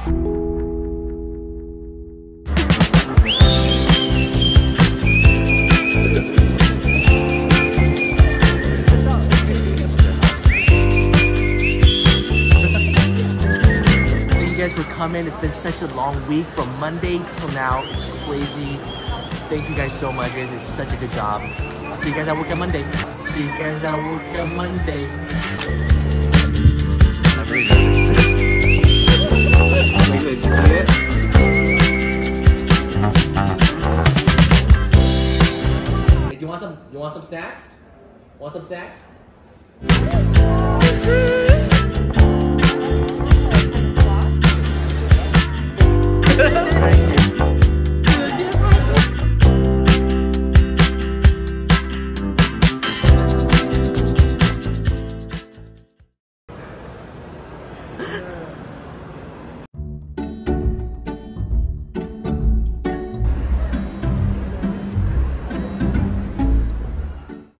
For coming. It's been such a long week from Monday till now. It's crazy. Thank you guys so much. You guys did such a good job. I'll see you guys at work on Monday. See you guys at work on Monday. Hey, you want some snacks? Want some snacks?